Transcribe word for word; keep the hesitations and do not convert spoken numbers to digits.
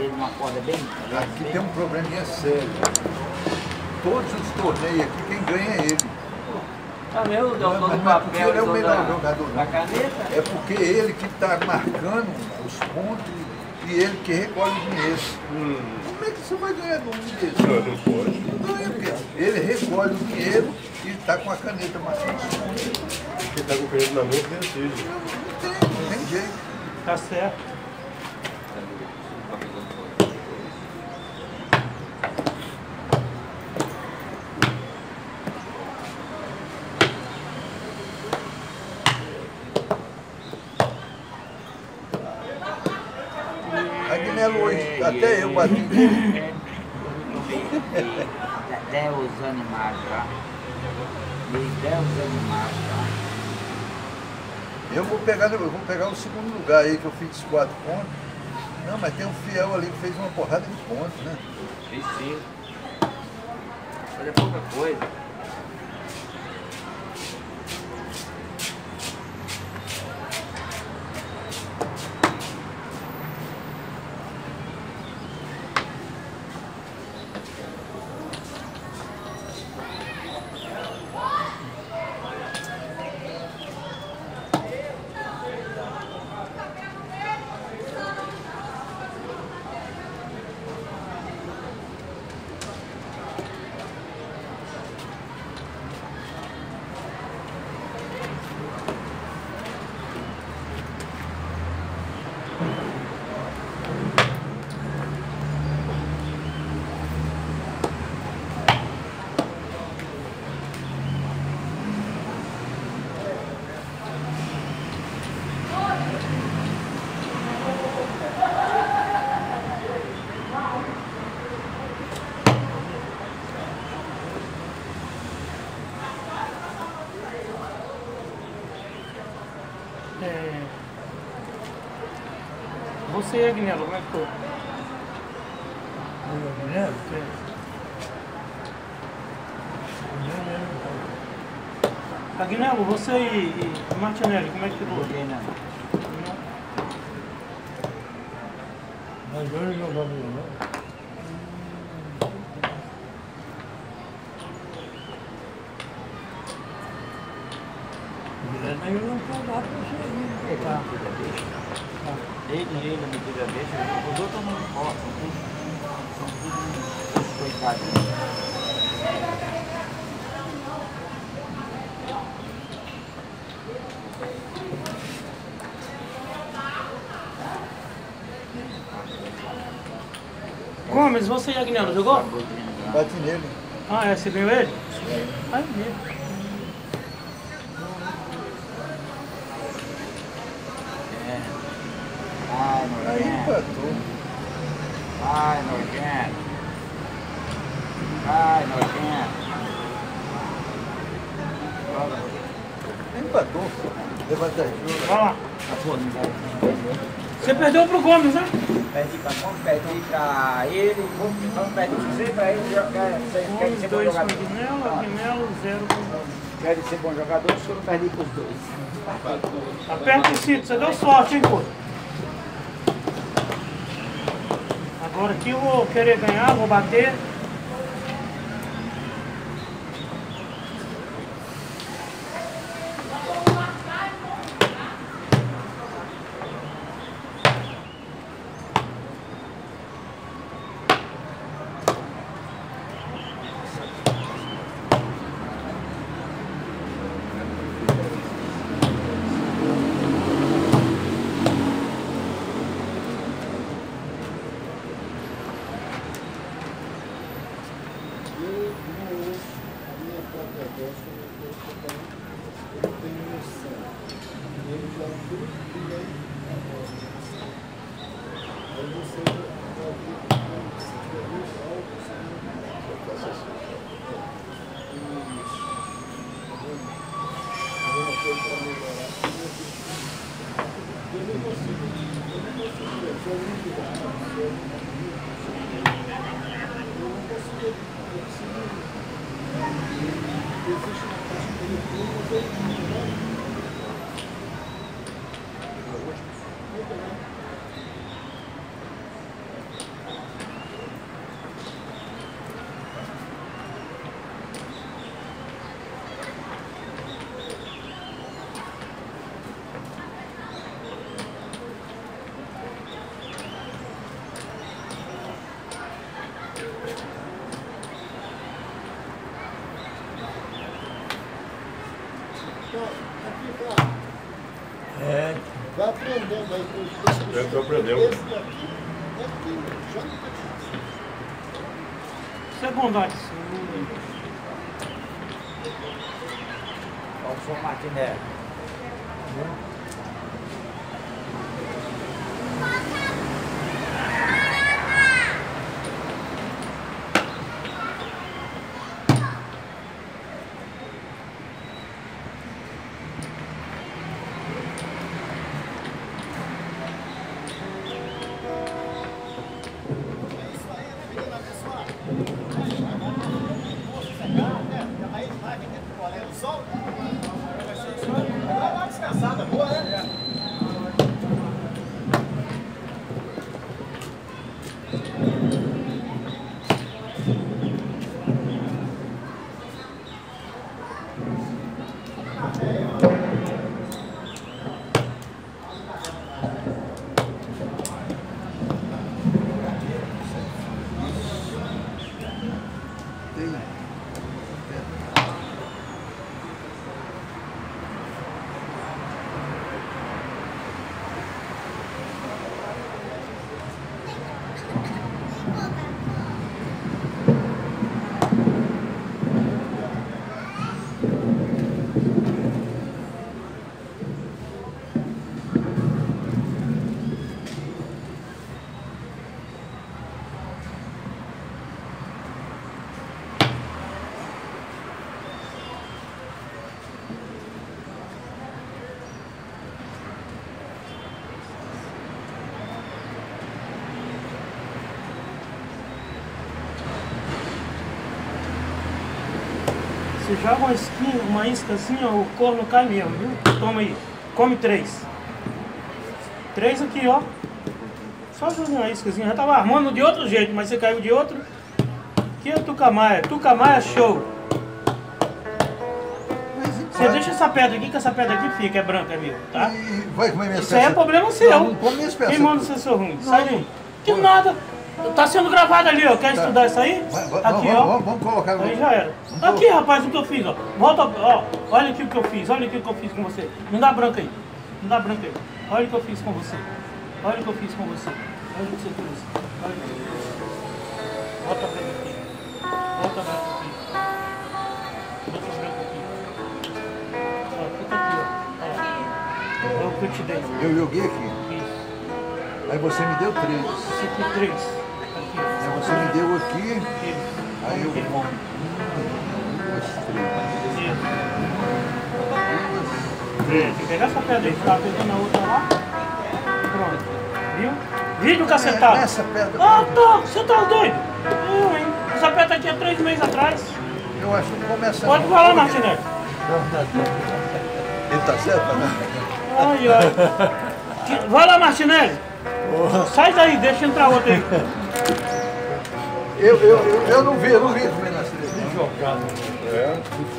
dele numa corda bem... Aqui tem um probleminha sério. Todos os torneios aqui, quem ganha é ele. Ah, meu, o Não, dono mas do não é porque papel, ele é o dono melhor da, jogador, da não. caneta. É porque ele que está marcando os pontos e ele que recolhe o dinheiro. Hum. Como é que você vai ganhar num desse? Não, não pode. Não ganha, porque ele recolhe o dinheiro e está com a caneta marcando os pontos. Quem está com o caneta na mão tem assim. Não, não tem, não tem jeito. Tá certo. Aguinaldo hoje, até eu bati nele. Até os animais já. Até os animais já. Eu vou pegar, eu vou pegar o segundo lugar aí que eu fiz quatro pontos. Não, mas tem um fiel ali que fez uma porrada de pontos, né? Fiz sim. Mas é pouca coisa. É... Você, Agnello, como é que foi? Aguinaldo? É. Agnello, você e, e Martinelli, como é que ficou? Joguei não. Mas eu não jogava não. Mas eu não vou dar pra você aí. Tá. Ele, ele, a medida deixa, os outros não importam, são tudo, são tudo coitadinhos. Gomes, você e Agnello, jogou? Bati nele. Ah, é, você ganhou ele? Aí mesmo. Ai, Aí nojento. empatou. Ai, nojento. Ai, nojento. Empatou. Levanta a jogo. Vai lá. Você perdeu pro Gomes, né? Perdi pra Gomes, perdi pra ele, não perdi pra você, pra ele jogar. Quer Gomes, ser bom dois com jogador? Agnello, Agnello, zero com Gomes. Quer ser bom jogador, só não perdi pros dois. Aperta o cinto, você deu sorte, hein, pô? Agora aqui eu vou querer ganhar, vou bater. aprendendo aí com esse. Eu tô aprendendo. Esse daqui é que já não tá difícil. Isso é bondade. Qual foi o Martinelli? Você joga uma esquinha, uma isca assim, ó, o corno cai mesmo, viu? Toma aí, come três. Três aqui, ó. Só jogar uma iscazinha. Já tava armando de outro jeito, mas você caiu de outro. Aqui é Tucamaia. Tucamaia show. Você deixa essa pedra aqui, que essa pedra aqui fica, é branca, é meu, tá? E vai comer minhas Isso aí é problema seu. Não, não come minhas peças. Quem manda ser seu ruim? Não, Sai daí. Que nada. Tá sendo gravado ali, ó. Quer Tá. estudar isso aí? Vai, vai, Aqui, vamos, ó. vamos, vamos colocar. Aí já era. Aqui, rapaz, o que eu fiz, ó. Volta, ó. Olha aqui o que eu fiz, olha aqui o que eu fiz com você. Não dá branca aí. Não dá branca aí. Olha o que eu fiz com você. Olha o que eu fiz com você. Olha o que você fez. Olha o que você fez. Volta branca aqui. Volta branca aqui. Volta branca aqui. Ó, fica aqui, ó. Ó. É o que eu te dei. Eu joguei aqui. Isso. Aí você me deu três. Esse aqui, três. Aqui, ó. Aí você me deu aqui. Isso. Aí eu Aqui. vou. Duas, três. É, tem que pegar essa pedra aí, tá pegando a outra lá. Pronto. Viu? Vídeo cacetado. Essa pedra. Ah, tá. Você tá doido? Eu, hein? Essa pedra aqui há três meses atrás. Eu acho que começa. Pode falar, Martinelli. Ele tá certo, né? Ai, ai. Que- Vai lá, Martinelli. Sai daí, deixa entrar outro aí. Eu, eu, eu, eu não vi, eu não vi como é nascer. Jogado. É.